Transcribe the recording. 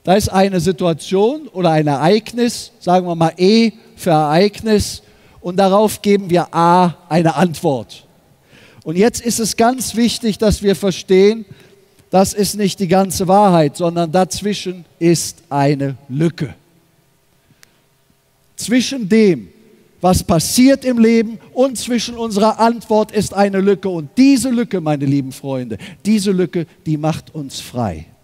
Da ist eine Situation oder ein Ereignis, sagen wir mal E für Ereignis, und darauf geben wir A eine Antwort. Und jetzt ist es ganz wichtig, dass wir verstehen, das ist nicht die ganze Wahrheit, sondern dazwischen ist eine Lücke. Zwischen dem, was passiert im Leben und zwischen unserer Antwort ist eine Lücke. Und diese Lücke, meine lieben Freunde, diese Lücke, die macht uns frei.